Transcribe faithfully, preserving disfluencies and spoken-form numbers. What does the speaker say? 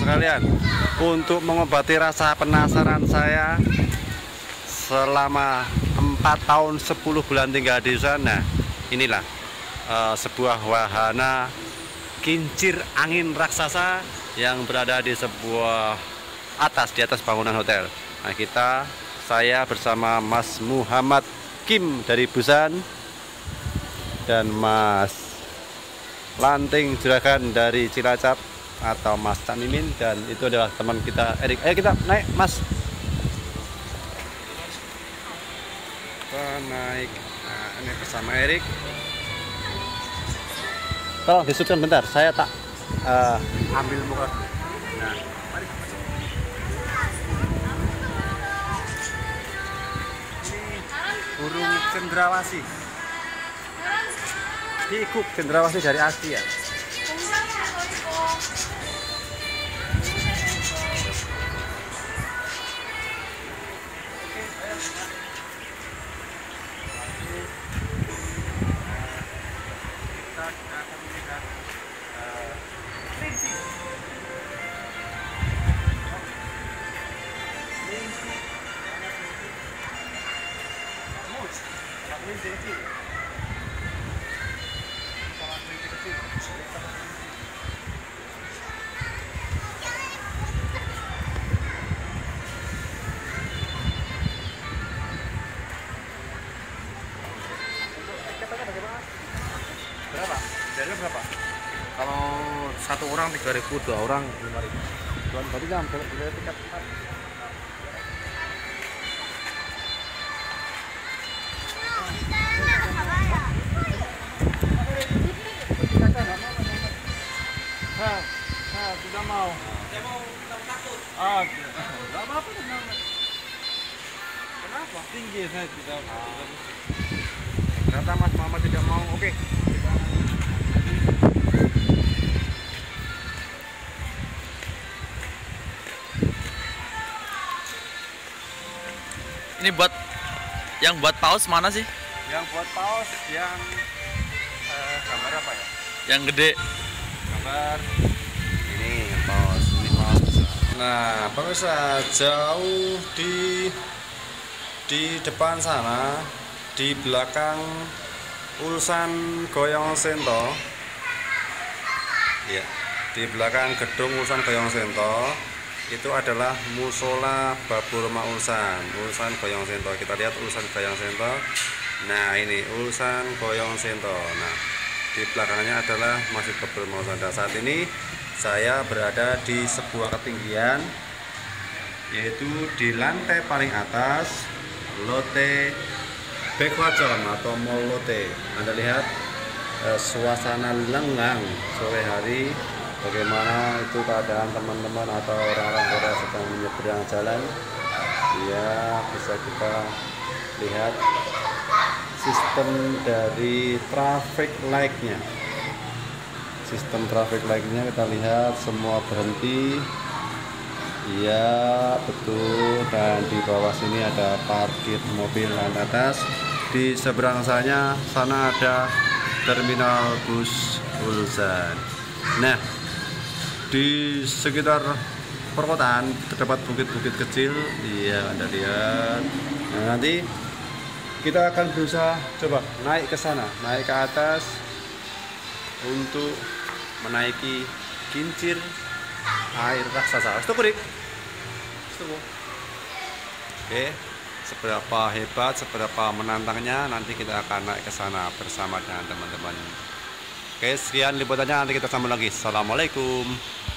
sekalian, untuk mengobati rasa penasaran saya selama empat tahun sepuluh bulan tinggal di sana. Inilah uh, sebuah wahana kincir angin raksasa yang berada di sebuah atas di atas bangunan hotel. Nah, kita saya bersama Mas Muhammad Kim dari Busan dan Mas Lanting Juragan dari Cilacap atau Mas Cak Mimin, dan itu adalah teman kita Erik. Ayo kita naik, Mas. Kita naik. Nah, ini bersama Erik. Tolong disutkan bentar, saya tak uh, ambil muka. Nah, mari. Ini burung cendrawasih. Hikuk cendrawasih dari Asia. Berapa? Dari berapa? Kalau satu orang tiga ribu, dua orang lima ribu. Tuan tadi jam dari tiket. Hah, hah, tidak mau. Saya mau takut. Ah, tidak apa-apa. Kenapa? Tinggi saya tidak. Ternyata Mas Muhammad tidak mau. Oke. Ini buat yang buat paus mana sih? Yang buat paus yang eh, gambar apa ya? Yang gede. Gambar ini paus, ini paus. Nah, pemirsa, jauh di di depan sana, di belakang Ulsan Goyong Sento, ya, di belakang gedung Ulsan Goyong Sento itu adalah musola Baburma Ulsan, Ulsan Goyong Sento. Kita lihat Ulsan Goyong Sento. Nah, ini Ulsan Goyong Sento. Nah, di belakangnya adalah Masjid Baburma Ulsan. Dan saat ini saya berada di sebuah ketinggian, yaitu di lantai paling atas Lotte Baekwajeon atau Mall Lotte. Anda lihat eh, suasana lengang sore hari, bagaimana itu keadaan teman-teman atau orang-orang Korea sedang menyeberang jalan. Ya, bisa kita lihat sistem dari traffic light-nya. Sistem traffic light-nya kita lihat semua berhenti. Iya, betul. Dan di bawah sini ada parkir mobil lantai atas. Di seberang sana sana ada terminal bus Ulsan. Nah, di sekitar perkotaan terdapat bukit-bukit kecil. Iya, Anda lihat. Nah, nanti kita akan berusaha coba naik ke sana, naik ke atas untuk menaiki kincir air raksasa. Stop, Rik. Stop. Oke, seberapa hebat, seberapa menantangnya, nanti kita akan naik ke sana bersama dengan teman-teman. Oke, sekian liputannya, nanti kita sambung lagi. Assalamualaikum.